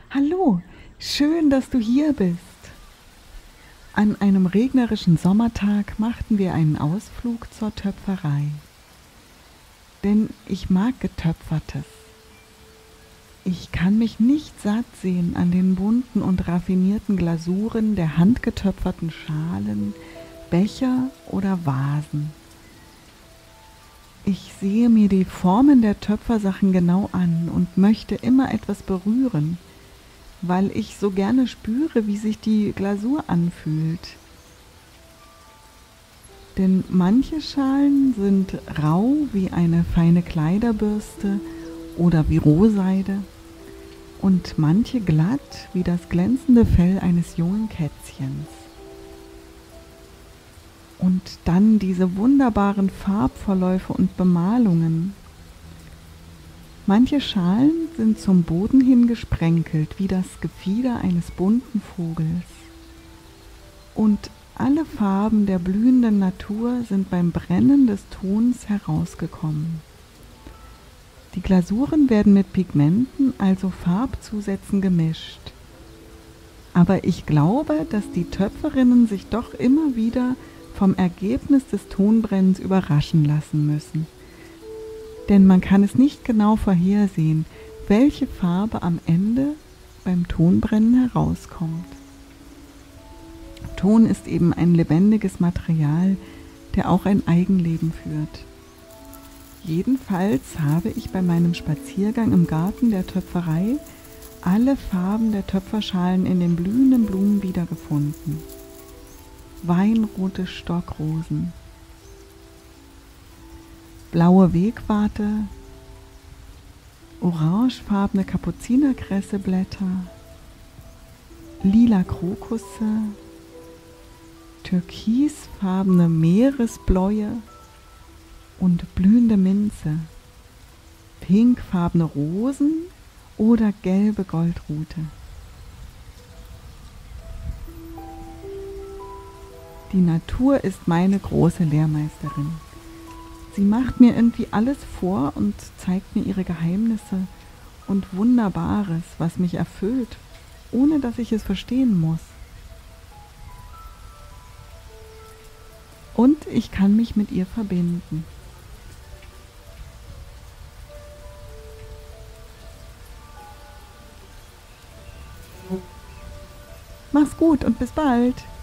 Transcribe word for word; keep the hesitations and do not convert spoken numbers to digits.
Hallo, schön, dass du hier bist. An einem regnerischen Sommertag machten wir einen Ausflug zur Töpferei. Denn ich mag Getöpfertes. Ich kann mich nicht satt sehen an den bunten und raffinierten Glasuren der handgetöpferten Schalen, Becher oder Vasen. Ich sehe mir die Formen der Töpfersachen genau an und möchte immer etwas berühren, weil ich so gerne spüre, wie sich die Glasur anfühlt. Denn manche Schalen sind rau wie eine feine Kleiderbürste oder wie Rohseide und manche glatt wie das glänzende Fell eines jungen Kätzchens. Und dann diese wunderbaren Farbverläufe und Bemalungen. Manche Schalen sind zum Boden hin gesprenkelt, wie das Gefieder eines bunten Vogels. Und alle Farben der blühenden Natur sind beim Brennen des Tons herausgekommen. Die Glasuren werden mit Pigmenten, also Farbzusätzen, gemischt. Aber ich glaube, dass die Töpferinnen sich doch immer wieder vom Ergebnis des Tonbrennens überraschen lassen müssen. Denn man kann es nicht genau vorhersehen, welche Farbe am Ende beim Tonbrennen herauskommt. Ton ist eben ein lebendiges Material, der auch ein Eigenleben führt. Jedenfalls habe ich bei meinem Spaziergang im Garten der Töpferei alle Farben der Töpferschalen in den blühenden Blumen wiedergefunden. Weinrote Stockrosen, blaue Wegwarte, orangefarbene Kapuzinerkresseblätter, lila Krokusse, türkisfarbene Meeresbläue und blühende Minze, pinkfarbene Rosen oder gelbe Goldrute. Die Natur ist meine große Lehrmeisterin. Sie macht mir irgendwie alles vor und zeigt mir ihre Geheimnisse und Wunderbares, was mich erfüllt, ohne dass ich es verstehen muss. Und ich kann mich mit ihr verbinden. Mach's gut und bis bald!